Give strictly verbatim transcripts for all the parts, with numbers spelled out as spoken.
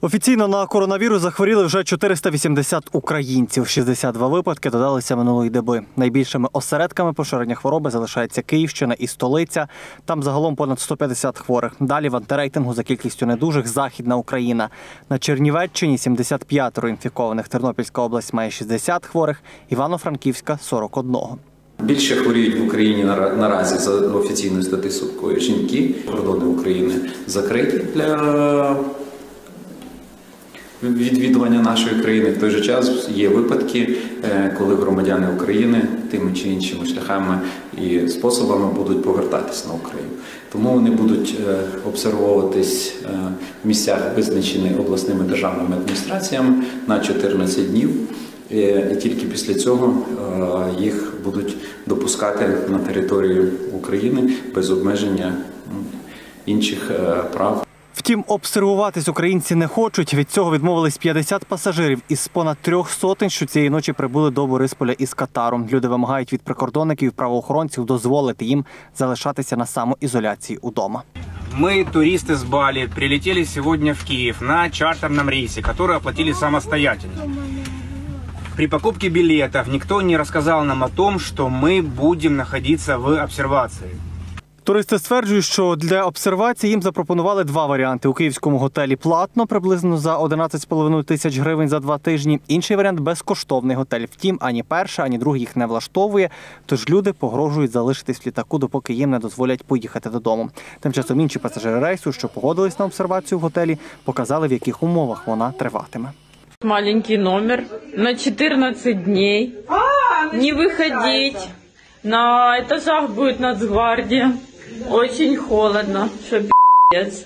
Офіційно на коронавірус захворіли вже чотириста вісімдесят українців. шістдесят два випадки додалися минулої доби. Найбільшими осередками поширення хвороби залишається Київщина і столиця. Там загалом понад сто п'ятдесят хворих. Далі в антирейтингу за кількістю недужих – Західна Україна. На Чернівеччині сімдесят п'ятеро інфікованих, Тернопільська область має шістдесят хворих, Івано-Франківська – сорок один. Більше хворіють в Україні наразі за офіційною статистикою жінки. Кордони України закриті для відвідування нашої країни. В той же час є випадки, коли громадяни України тими чи іншими шляхами і способами будуть повертатись на Україну. Тому вони будуть обсервовуватись в місцях, визначених обласними державними адміністраціями, на чотирнадцять днів. І тільки після цього їх будуть допускати на територію України без обмеження інших прав. Втім, обсервуватись українці не хочуть. Від цього відмовились п'ятдесят пасажирів із понад трьох сотень, що цієї ночі прибули до Борисполя із Катару. Люди вимагають від прикордонників і правоохоронців дозволити їм залишатися на самоізоляції удома. Мы, туристы с Бали, прилетели сегодня в Киев на чартерном рейсе, который оплатили самостоятельно. При покупке билетов никто не рассказал нам о том, что мы будем находиться в обсервации. Туристи стверджують, що для обсервації їм запропонували два варіанти. У київському готелі платно, приблизно за одинадцять з половиною тисяч гривень за два тижні. Інший варіант – безкоштовний готель. Втім, ані перша, ані другий їх не влаштовує, тож люди погрожують залишитись в літаку, допоки їм не дозволять поїхати додому. Тим часом інші пасажири рейсу, що погодились на обсервацію в готелі, показали, в яких умовах вона триватиме. Маленький номер на чотирнадцять дней, не выходить, на этажах будет Нацгвардия, очень холодно, что пи***ц.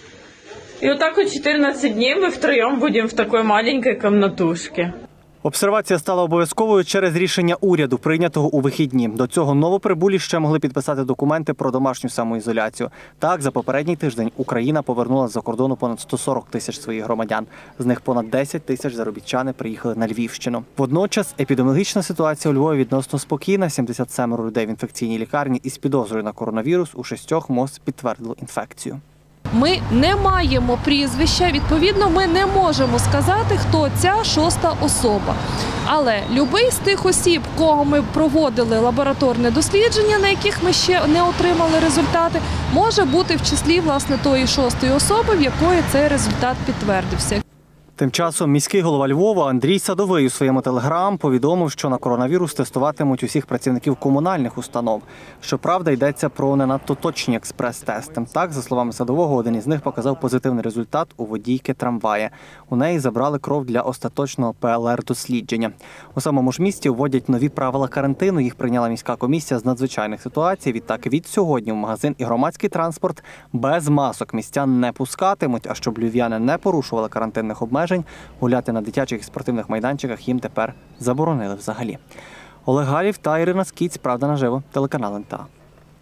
И вот так вот чотирнадцять дней мы втроем будем в такой маленькой комнатушке. Обсервація стала обов'язковою через рішення уряду, прийнятого у вихідні. До цього новоприбулі ще могли підписати документи про домашню самоізоляцію. Так, за попередній тиждень Україна повернула з-за кордону понад сто сорок тисяч своїх громадян. З них понад десять тисяч заробітчани приїхали на Львівщину. Водночас епідеміологічна ситуація у Львові відносно спокійна. сімдесят сім людей в інфекційній лікарні із підозрою на коронавірус, у шістьох МОЗ підтвердило інфекцію. Ми не маємо прізвища, відповідно, ми не можемо сказати, хто ця шоста особа. Але будь-який з тих осіб, кого ми проводили лабораторне дослідження, на яких ми ще не отримали результати, може бути в числі, власне, тої шостої особи, в якої цей результат підтвердився. Тим часом міський голова Львова Андрій Садовий у своєму телеграм повідомив, що на коронавірус тестуватимуть усіх працівників комунальних установ. Щоправда, йдеться про не надто точні експрес-тести. Так, за словами Садового, один із них показав позитивний результат у водійки трамвая. У неї забрали кров для остаточного пе ел ер-дослідження. У самому ж місті вводять нові правила карантину. Їх прийняла міська комісія з надзвичайних ситуацій. Відтак, від сьогодні в магазин і громадський транспорт без масок містян не пускатимуть. А щоб львів'яни не порушували карантинних обмежень, гуляти на дитячих і спортивних майданчиках їм тепер заборонили взагалі. Олег Галів та Ірина Скіць. Правда наживо. Телеканал ен те а.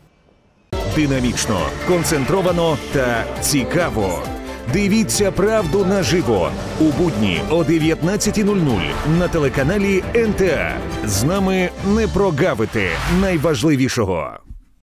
Динамічно, концентровано та цікаво. Дивіться правду наживо у будні о дев'ятнадцятій нуль нуль на телеканалі ен те а. З нами не прогавите найважливішого.